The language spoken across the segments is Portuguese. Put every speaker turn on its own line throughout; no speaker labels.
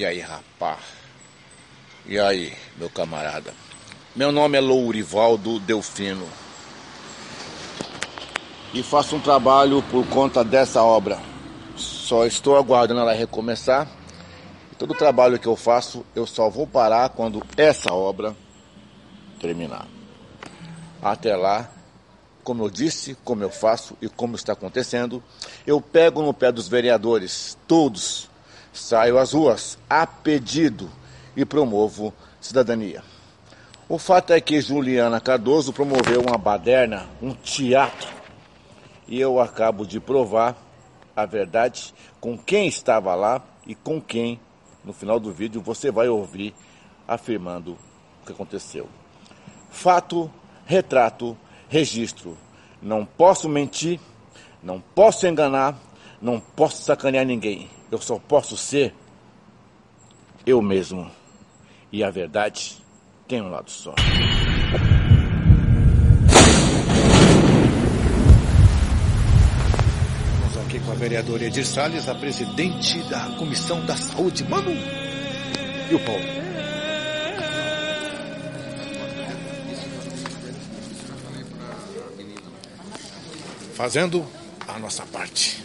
E aí, rapá? E aí, meu camarada? Meu nome é Lourivaldo Delfino e faço um trabalho por conta dessa obra. Só estou aguardando ela recomeçar. Todo o trabalho que eu faço, eu só vou parar quando essa obra terminar. Até lá, como eu disse, como eu faço e como está acontecendo, eu pego no pé dos vereadores, todos, saio às ruas a pedido e promovo cidadania. O fato é que Juliana Cardoso promoveu uma baderna, um teatro, e eu acabo de provar a verdade com quem estava lá e com quem, no final do vídeo, você vai ouvir afirmando o que aconteceu. Fato, retrato, registro. Não posso mentir, não posso enganar, não posso sacanear ninguém. Eu só posso ser eu mesmo. E a verdade tem um lado só. Estamos aqui com a vereadora Edir Salles, a presidente da Comissão da Saúde, Manu, e o Paulo. Fazendo a nossa parte.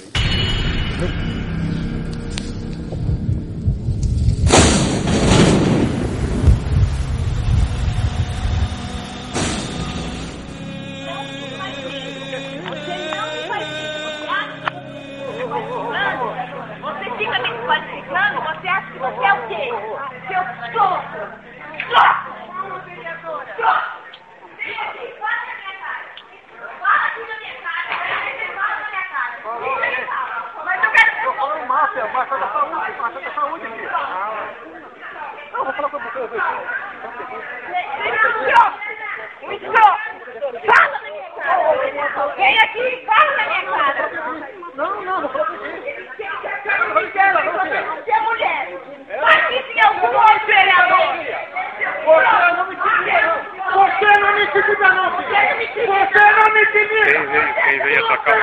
Você fica me desqualificando? Você acha que você é o quê? Seu trouxa! Mas eu quero... Eu falo em máfia, máfia da saúde aqui. Não, vou falar pra vocês aqui. Fala na minha cara! Vem aqui e fala na minha cara! Não fala pra você. Você é mulher! Aqui tem algum outro vereador! Você não me intimida! Você não me intimida!
Quem veio atacar?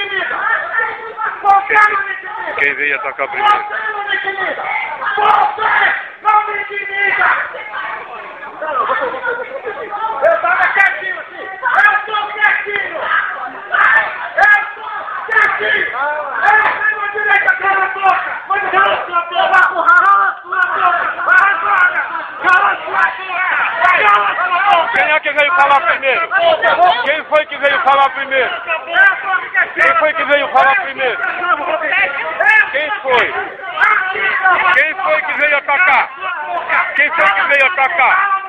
Quem veio atacar primeiro?
Você não me intimida! Você não me intimida! Eu tava quietinho aqui! Eu tô quietinho! Eu tenho direito a cala a boca! Mas cala a sua boca! Cala a sua boca! Cala a sua boca!
Quem é que veio falar primeiro? Quem foi que veio falar primeiro? Quem foi que veio falar primeiro? Quem foi? Quem foi que veio atacar? Quem foi que veio atacar?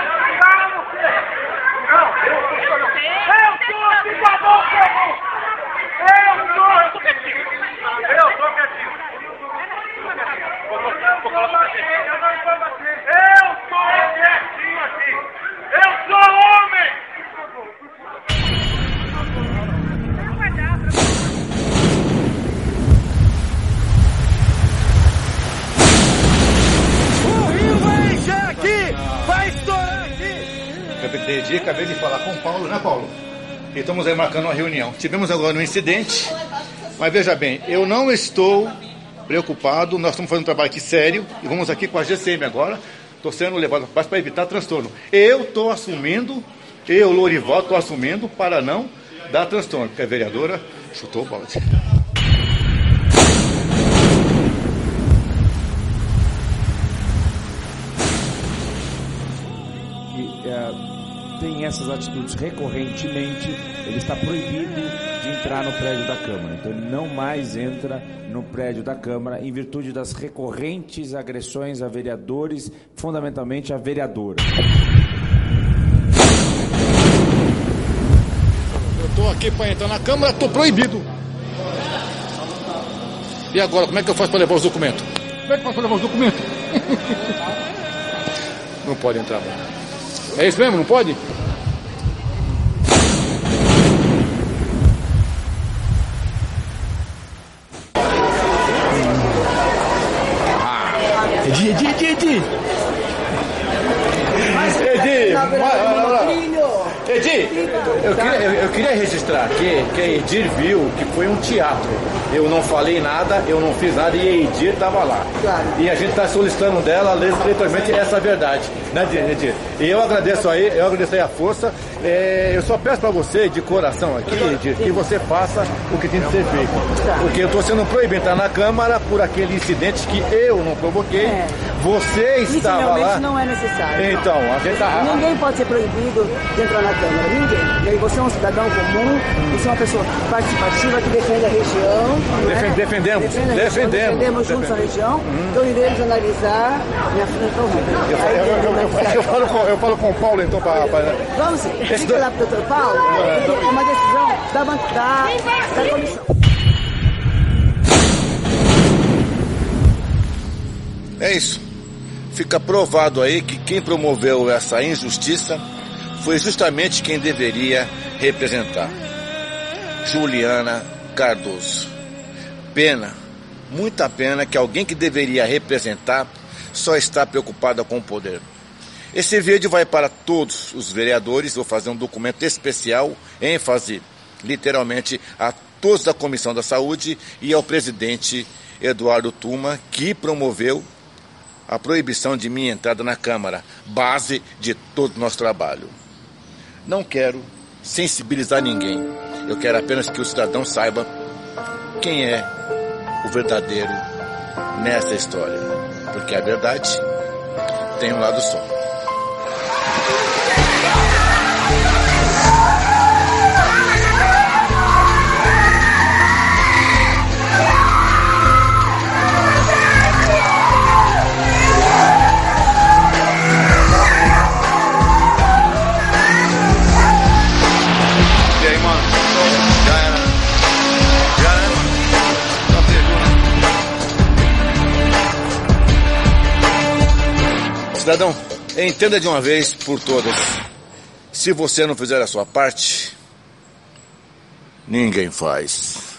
Acabei de falar com o Paulo, né, Paulo? E estamos aí marcando uma reunião. Tivemos agora um incidente, mas veja bem, eu não estou preocupado, nós estamos fazendo um trabalho aqui sério e vamos aqui com a GCM agora, estou sendo levado para evitar transtorno. Eu estou assumindo, Lourivaldo, estou assumindo para não dar transtorno, porque a vereadora chutou o balde.
Tem essas atitudes recorrentemente, ele está proibido de entrar no prédio da Câmara. Então ele não mais entra no prédio da Câmara em virtude das recorrentes agressões a vereadores, fundamentalmente a vereadora.
Eu estou aqui para entrar na Câmara, estou proibido. E agora, como é que eu faço para levar os documentos? Como é que eu faço para levar os documentos? Não pode entrar, mano. É isso mesmo? Não pode? Edi! Edir, eu queria registrar aqui que a Edir viu que foi um teatro. Eu não falei nada, eu não fiz nada e a Edir estava lá.
Claro.
E a gente está solicitando dela literalmente essa verdade, né, Edir? E eu agradeço aí a força. Eu só peço para você, de coração aqui, Edir, que você faça o que tem que ser feito. Porque eu estou sendo proibido de entrar na Câmara por aquele incidente que eu não provoquei. Você estava lá.
Isso não é necessário.
Então, a gente tá...
Ninguém pode ser proibido de entrar na Câmara, ninguém. E aí você é um cidadão comum, você é uma pessoa participativa que defende a região. Defendemos juntos a região, então iremos analisar minha frente ao
Eu falo com o Paulo, então, para...
Vamos sim. Fica lá pro Dr. Paulo, porque é uma decisão da comissão.
É isso. Fica provado aí que quem promoveu essa injustiça foi justamente quem deveria representar. Juliana Cardoso. Pena, muita pena que alguém que deveria representar só está preocupada com o poder. Esse vídeo vai para todos os vereadores, vou fazer um documento especial, ênfase literalmente a todos da Comissão da Saúde e ao presidente Eduardo Tuma, que promoveu a proibição de minha entrada na Câmara, base de todo o nosso trabalho. Não quero sensibilizar ninguém, eu quero apenas que o cidadão saiba quem é o verdadeiro nessa história, porque a verdade tem um lado só. Cidadão, entenda de uma vez por todas, se você não fizer a sua parte, ninguém faz.